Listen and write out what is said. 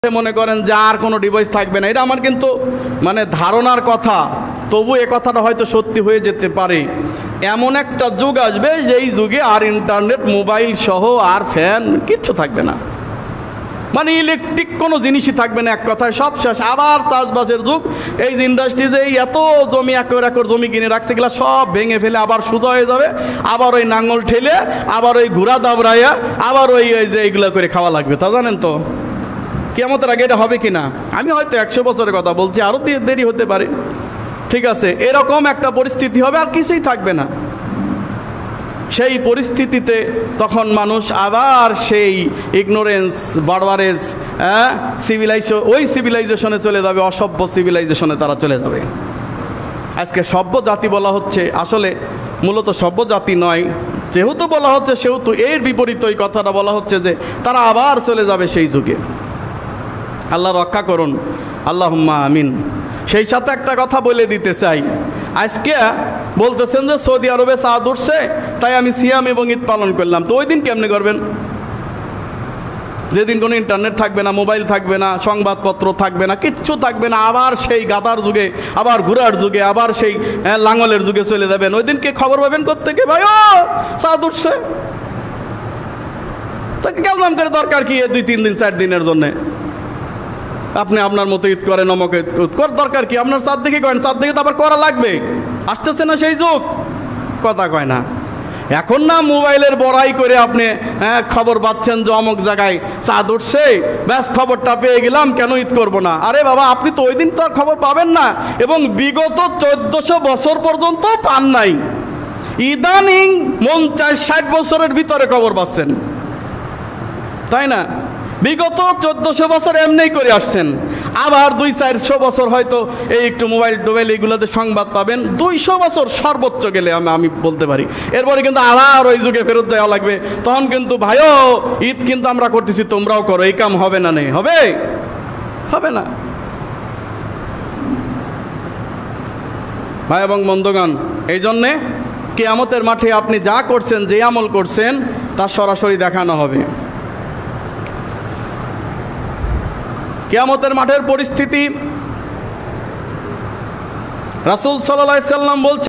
মনে করেন যে আর কোনো ডিভাইস থাকবে না, এটা আমার কিন্তু মানে ধারণার কথা, তবু এ কথাটা হয়তো সত্যি হয়ে যেতে পারে। এমন একটা যুগ আসবে যেই যুগে আর ইন্টারনেট, মোবাইল সহ আর ফ্যান কিচ্ছু থাকবে না, মানে ইলেকট্রিক কোনো জিনিসই থাকবে না, এক কথায় সব শেষ। আবার চাষবাসের যুগ। এই যে ইন্ডাস্ট্রি যে এত জমি, একর একর জমি কিনে রাখছে, এগুলো সব ভেঙে ফেলে আবার সোজা হয়ে যাবে, আবার ওই নাঙ্গল ঠেলে, আবার ওই ঘোড়া দাবড়াইয়া, আবার ওই যে এইগুলো করে খাওয়া লাগবে। তা জানেন তো কিয়ামতের আগে এটা হবে কিনা? আমি হয়তো 100 বছরের কথা বলছি, আরও দেরি হতে পারে। ঠিক আছে, এরকম একটা পরিস্থিতি হবে, আর কিছুই থাকবে না। সেই পরিস্থিতিতে তখন মানুষ আবার সেই ইগনোরেন্স, বারবারেজ, ওই সিভিলাইজেশনে চলে যাবে, অসভ্য সিভিলাইজেশনে তারা চলে যাবে। আজকে সভ্য জাতি বলা হচ্ছে, আসলে মূলত সভ্য জাতি নয়, যেহেতু বলা হচ্ছে সেহেতু এর বিপরীত ওই কথাটা বলা হচ্ছে যে তারা আবার চলে যাবে সেই যুগে। আল্লাহ রক্ষা করুন, আল্লাহুম্মা আমিন। সেই সাথে একটা কথা বলে দিতে চাই, আজকে বলতেছেন যে সৌদি আরবে চাঁদ উঠছে, তাই আমি সিয়াম এবং ঈদ পালন করলাম। তো ওই দিন কেমনে করবেন? যেদিন কোনো ইন্টারনেট থাকবে না, মোবাইল থাকবে না, সংবাদপত্র থাকবে না, কিচ্ছু থাকবে না, আবার সেই গাদার যুগে, আবার ঘোড়ার যুগে, আবার সেই লাঙলের যুগে চলে যাবেন। ওই দিনকে খবর পাবেন কোত্থেকে? ভাই ও চাঁদ উঠছে, তাকে কেমন করে দরকার কি 2-3 দিন 4 দিনের জন্যে? আপনি আপনার মতো ঈদ করেন, অমকে ঈদ করার দরকার কি? আপনার চাঁদ দেখে করেন, চাঁদ দেখে তো আবার করা লাগবে। আসতেছে না সেই যুগ, কথা কয় না। এখন না মোবাইলের বড়াই করে আপনি খবর পাচ্ছেন যে অমুক জায়গায় চাঁদ উঠছে, ব্যাস খবরটা পেয়ে গেলাম, কেন ঈদ করব না? আরে বাবা, আপনি তো ওই দিন তো আর খবর পাবেন না, এবং বিগত 1400 বছর পর্যন্ত পান নাই। ইদানিং 50-60 বছরের ভিতরে খবর পাচ্ছেন, তাই না? বিগত 1400 বছর এমনি করে আসছেন, আবার 200-400 বছর হয়তো এই একটু মোবাইল টোবাইল এইগুলোতে সংবাদ পাবেন। 200 বছর সর্বোচ্চ গেলে আমি বলতে পারি। এরপরে কিন্তু আবার ওই যুগে ফেরত যাওয়া লাগবে। তখন কিন্তু ভাইও ঈদ কিন্তু আমরা করতেছি, তোমরাও করো, এই কাম হবে না? নেই, হবে? হবে না। ভাই এবং বন্ধুগণ, এই জন্যে কিয়ামতের মাঠে আপনি যা করছেন, যে আমল করছেন, তা সরাসরি দেখানো হবে। কিয়ামতের মাঠের পরিস্থিতি রাসূল সাল্লাল্লাহু আলাইহি ওয়াসাল্লাম বলছেন।